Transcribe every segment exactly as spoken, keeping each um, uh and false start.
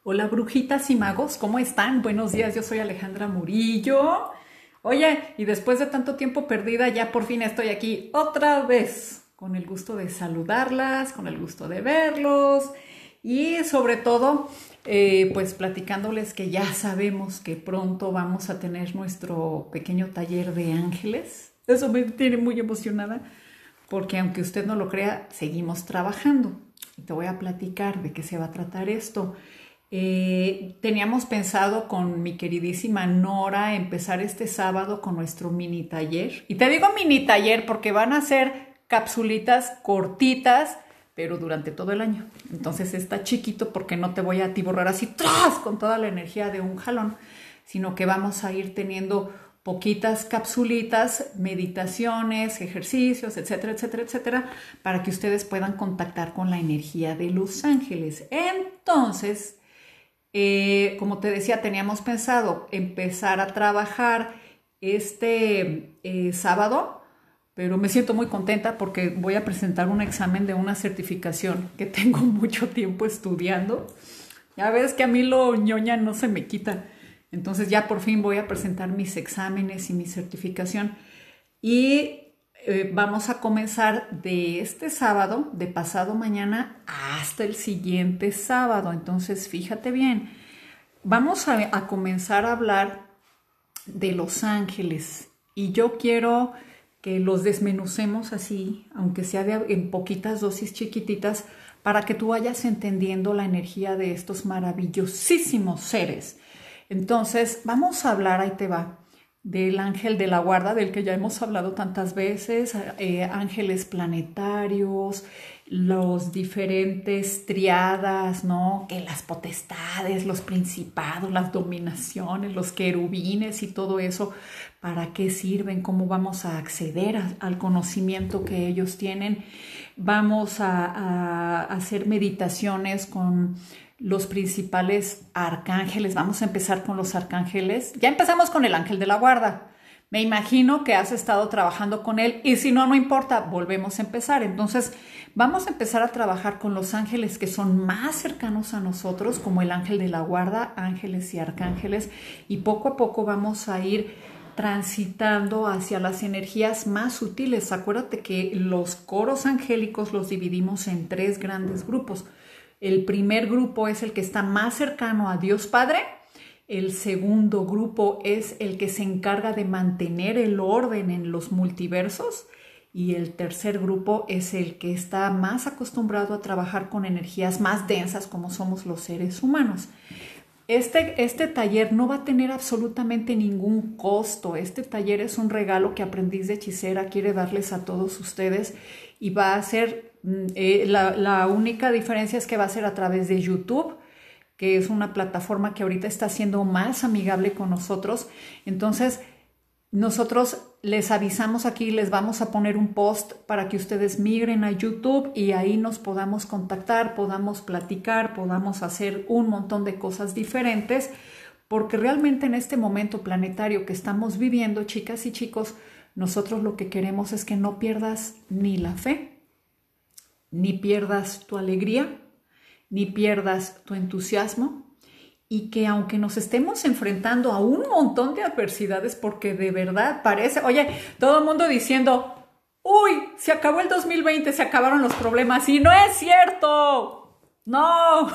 Hola brujitas y magos, ¿cómo están? Buenos días, yo soy Alejandra Murillo. Oye, y después de tanto tiempo perdida, ya por fin estoy aquí otra vez, con el gusto de saludarlas, con el gusto de verlos y sobre todo, eh, pues platicándoles que ya sabemos que pronto vamos a tener nuestro pequeño taller de ángeles. Eso me tiene muy emocionada, porque aunque usted no lo crea, seguimos trabajando. Y te voy a platicar de qué se va a tratar esto. Eh, teníamos pensado con mi queridísima Nora empezar este sábado con nuestro mini taller. Y te digo mini taller porque van a ser capsulitas cortitas, pero durante todo el año. Entonces está chiquito porque no te voy a atiborrar así ¡tras! Con toda la energía de un jalón, sino que vamos a ir teniendo poquitas capsulitas, meditaciones, ejercicios, etcétera, etcétera, etcétera, para que ustedes puedan contactar con la energía de los ángeles. Entonces, Eh, como te decía, teníamos pensado empezar a trabajar este eh, sábado, pero me siento muy contenta porque voy a presentar un examen de una certificación que tengo mucho tiempo estudiando. Ya ves que a mí lo ñoña no se me quita. Entonces ya por fin voy a presentar mis exámenes y mi certificación. Y eh, vamos a comenzar de este sábado, de pasado mañana, hasta el siguiente sábado. Entonces, fíjate bien, vamos a, a comenzar a hablar de los ángeles. Y yo quiero que los desmenucemos así, aunque sea de, en poquitas dosis chiquititas, para que tú vayas entendiendo la energía de estos maravillosísimos seres. Entonces, vamos a hablar, ahí te va, del ángel de la guarda, del que ya hemos hablado tantas veces, eh, ángeles planetarios, los diferentes triadas, ¿no? Que las potestades, los principados, las dominaciones, los querubines y todo eso, ¿para qué sirven? ¿Cómo vamos a acceder a, al conocimiento que ellos tienen? Vamos a, a hacer meditaciones con los principales arcángeles. Vamos a empezar con los arcángeles. Ya empezamos con el ángel de la guarda. Me imagino que has estado trabajando con él y si no, no importa, volvemos a empezar. Entonces, vamos a empezar a trabajar con los ángeles que son más cercanos a nosotros, como el ángel de la guarda, ángeles y arcángeles, y poco a poco vamos a ir transitando hacia las energías más sutiles. Acuérdate que los coros angélicos los dividimos en tres grandes grupos. El primer grupo es el que está más cercano a Dios Padre. El segundo grupo es el que se encarga de mantener el orden en los multiversos. Y el tercer grupo es el que está más acostumbrado a trabajar con energías más densas como somos los seres humanos. Este, este taller no va a tener absolutamente ningún costo. Este taller es un regalo que Aprendiz de Hechicera quiere darles a todos ustedes y va a ser, eh, la, la única diferencia es que va a ser a través de YouTube, que es una plataforma que ahorita está siendo más amigable con nosotros. Entonces, nosotros les avisamos aquí, les vamos a poner un post para que ustedes migren a YouTube y ahí nos podamos contactar, podamos platicar, podamos hacer un montón de cosas diferentes, porque realmente en este momento planetario que estamos viviendo, chicas y chicos, nosotros lo que queremos es que no pierdas ni la fe, ni pierdas tu alegría, ni pierdas tu entusiasmo, y que aunque nos estemos enfrentando a un montón de adversidades, porque de verdad parece, oye, todo el mundo diciendo, uy, se acabó el dos mil veinte, se acabaron los problemas, y no es cierto, no,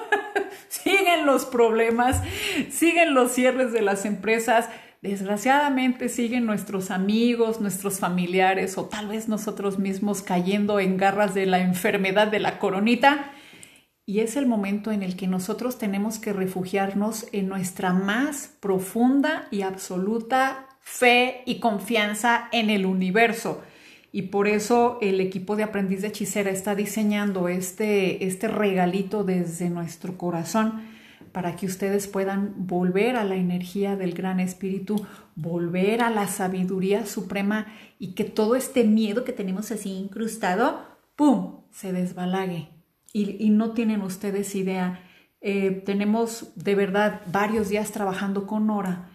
siguen los problemas, siguen los cierres de las empresas, desgraciadamente siguen nuestros amigos, nuestros familiares, o tal vez nosotros mismos cayendo en garras de la enfermedad de la coronita. Y es el momento en el que nosotros tenemos que refugiarnos en nuestra más profunda y absoluta fe y confianza en el universo. Y por eso el equipo de Aprendiz de Hechicera está diseñando este, este regalito desde nuestro corazón para que ustedes puedan volver a la energía del Gran Espíritu, volver a la sabiduría suprema y que todo este miedo que tenemos así incrustado, ¡pum!, se desbalague. Y, y no tienen ustedes idea, eh, tenemos de verdad varios días trabajando con Nora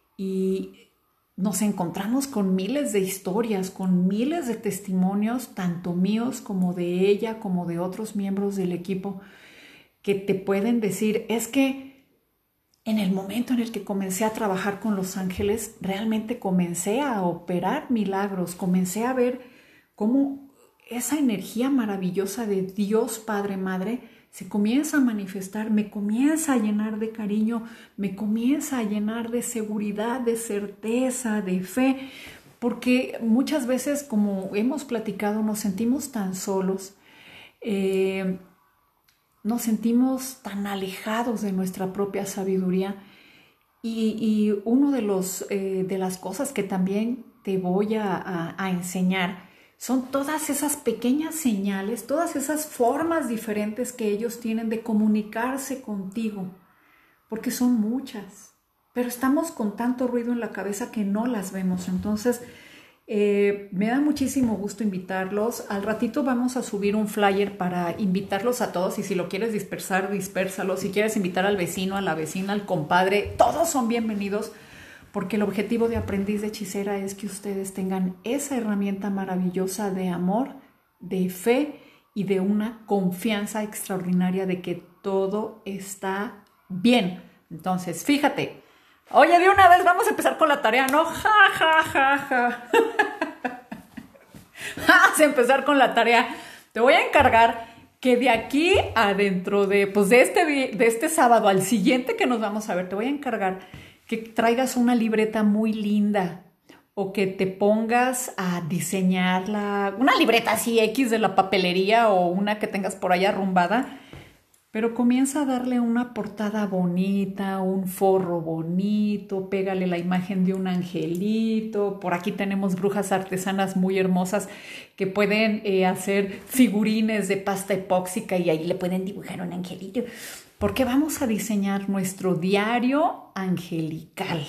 y nos encontramos con miles de historias, con miles de testimonios, tanto míos como de ella, como de otros miembros del equipo, que te pueden decir, es que en el momento en el que comencé a trabajar con los ángeles, realmente comencé a operar milagros, comencé a ver cómo esa energía maravillosa de Dios Padre Madre se comienza a manifestar, me comienza a llenar de cariño, me comienza a llenar de seguridad, de certeza, de fe, porque muchas veces, como hemos platicado, nos sentimos tan solos, eh, nos sentimos tan alejados de nuestra propia sabiduría. Y, y uno de, los, eh, de las cosas que también te voy a, a, a enseñar son todas esas pequeñas señales, todas esas formas diferentes que ellos tienen de comunicarse contigo, porque son muchas, pero estamos con tanto ruido en la cabeza que no las vemos. Entonces, eh, me da muchísimo gusto invitarlos. Al ratito vamos a subir un flyer para invitarlos a todos, y si lo quieres dispersar, dispérsalo. Si quieres invitar al vecino, a la vecina, al compadre, todos son bienvenidos, porque el objetivo de Aprendiz de Hechicera es que ustedes tengan esa herramienta maravillosa de amor, de fe y de una confianza extraordinaria de que todo está bien. Entonces, fíjate, oye, de una vez vamos a empezar con la tarea, ¿no? Ja, ja, ja, ja. Vamos a empezar con la tarea. Te voy a encargar que de aquí a dentro de, pues de este, de este sábado al siguiente que nos vamos a ver, te voy a encargar que traigas una libreta muy linda o que te pongas a diseñarla, una libreta así X de la papelería o una que tengas por ahí arrumbada, pero comienza a darle una portada bonita, un forro bonito, pégale la imagen de un angelito. Por aquí tenemos brujas artesanas muy hermosas que pueden eh, hacer figurines de pasta epóxica y ahí le pueden dibujar un angelito. Porque vamos a diseñar nuestro diario angelical,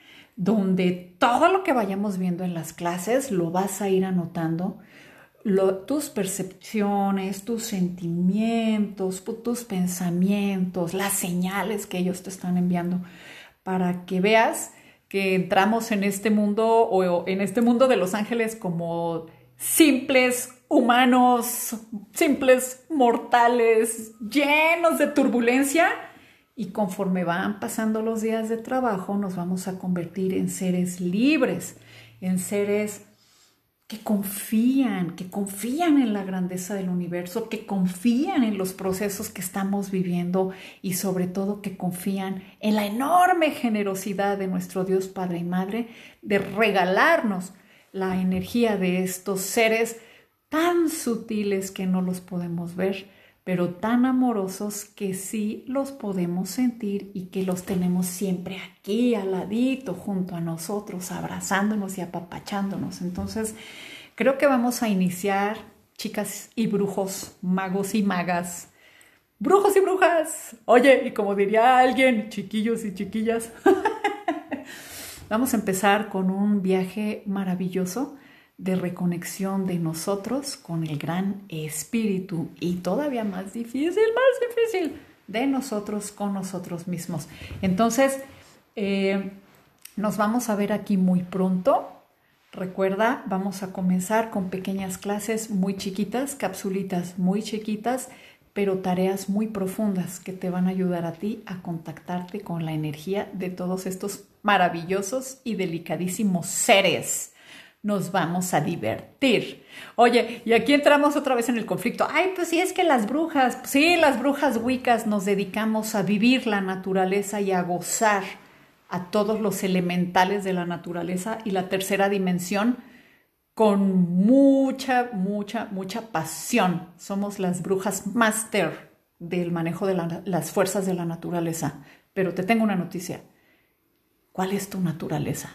donde todo lo que vayamos viendo en las clases lo vas a ir anotando, lo, tus percepciones, tus sentimientos, tus pensamientos, las señales que ellos te están enviando, para que veas que entramos en este mundo o en este mundo de los ángeles como simples humanos, simples mortales, llenos de turbulencia, y conforme van pasando los días de trabajo nos vamos a convertir en seres libres, en seres que confían, que confían en la grandeza del universo, que confían en los procesos que estamos viviendo y sobre todo que confían en la enorme generosidad de nuestro Dios Padre y Madre de regalarnos la energía de estos seres tan sutiles que no los podemos ver, pero tan amorosos que sí los podemos sentir y que los tenemos siempre aquí al ladito junto a nosotros, abrazándonos y apapachándonos. Entonces, creo que vamos a iniciar, chicas y brujos, magos y magas, brujos y brujas. Oye, y como diría alguien, chiquillos y chiquillas, vamos a empezar con un viaje maravilloso de reconexión de nosotros con el gran espíritu, y todavía más difícil, más difícil, de nosotros con nosotros mismos. Entonces, eh, nos vamos a ver aquí muy pronto. Recuerda, vamos a comenzar con pequeñas clases muy chiquitas, capsulitas muy chiquitas, pero tareas muy profundas que te van a ayudar a ti a contactarte con la energía de todos estos maravillosos y delicadísimos seres. Nos vamos a divertir. Oye, y aquí entramos otra vez en el conflicto. Ay, pues sí, es que las brujas, sí, las brujas wiccas nos dedicamos a vivir la naturaleza y a gozar a todos los elementales de la naturaleza y la tercera dimensión con mucha, mucha, mucha pasión. Somos las brujas máster del manejo de la, las fuerzas de la naturaleza. Pero te tengo una noticia. ¿Cuál es tu naturaleza?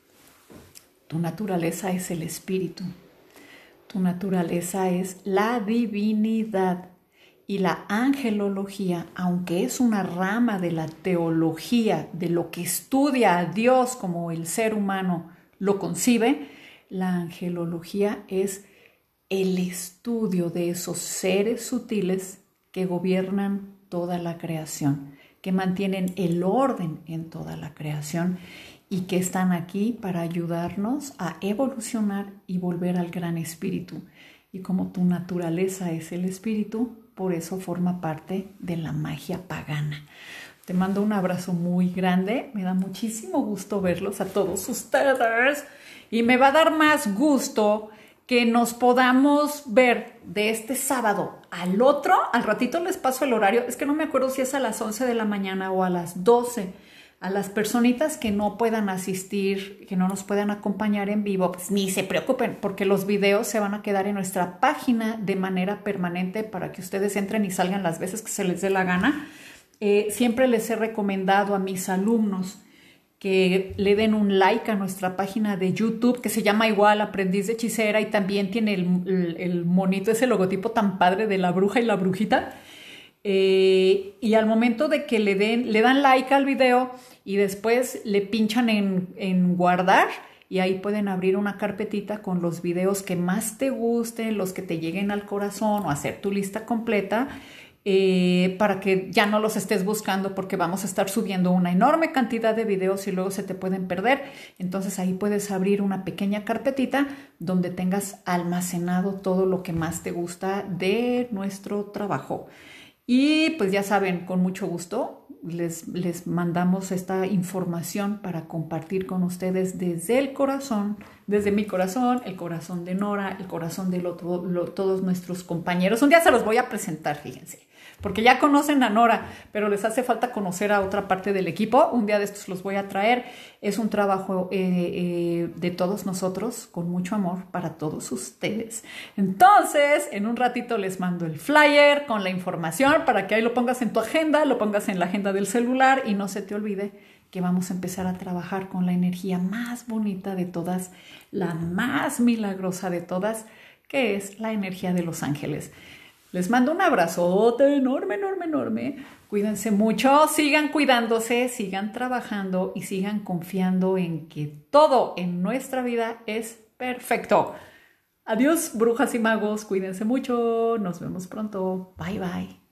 Tu naturaleza es el espíritu. Tu naturaleza es la divinidad. Y la angelología, aunque es una rama de la teología, de lo que estudia a Dios como el ser humano lo concibe, la angelología es el estudio de esos seres sutiles que gobiernan toda la creación, que mantienen el orden en toda la creación y que están aquí para ayudarnos a evolucionar y volver al gran espíritu. Y como tu naturaleza es el espíritu, por eso forma parte de la magia pagana. Te mando un abrazo muy grande, me da muchísimo gusto verlos a todos ustedes y me va a dar más gusto que nos podamos ver de este sábado al otro. Al ratito les paso el horario, es que no me acuerdo si es a las once de la mañana o a las doce. A las personitas que no puedan asistir, que no nos puedan acompañar en vivo, pues ni se preocupen, porque los videos se van a quedar en nuestra página de manera permanente para que ustedes entren y salgan las veces que se les dé la gana. Eh, siempre les he recomendado a mis alumnos que le den un like a nuestra página de YouTube, que se llama igual Aprendiz de Hechicera, y también tiene el, el, el monito, ese logotipo tan padre de la bruja y la brujita. Eh, y al momento de que le, den, le dan like al video y después le pinchan en, en guardar, y ahí pueden abrir una carpetita con los videos que más te gusten, los que te lleguen al corazón, o hacer tu lista completa. Eh, para que ya no los estés buscando, porque vamos a estar subiendo una enorme cantidad de videos y luego se te pueden perder. Entonces ahí puedes abrir una pequeña carpetita donde tengas almacenado todo lo que más te gusta de nuestro trabajo. Y pues ya saben, con mucho gusto les, les mandamos esta información para compartir con ustedes desde el corazón, desde mi corazón, el corazón de Nora, el corazón de lo, lo, todos nuestros compañeros. Un día se los voy a presentar, fíjense, porque ya conocen a Nora, pero les hace falta conocer a otra parte del equipo. Un día de estos los voy a traer. Es un trabajo eh, eh, de todos nosotros, con mucho amor para todos ustedes. Entonces, en un ratito les mando el flyer con la información para que ahí lo pongas en tu agenda, lo pongas en la agenda del celular y no se te olvide que vamos a empezar a trabajar con la energía más bonita de todas, la más milagrosa de todas, que es la energía de los ángeles. Les mando un abrazote enorme, enorme, enorme. Cuídense mucho, sigan cuidándose, sigan trabajando y sigan confiando en que todo en nuestra vida es perfecto. Adiós, brujas y magos. Cuídense mucho. Nos vemos pronto. Bye, bye.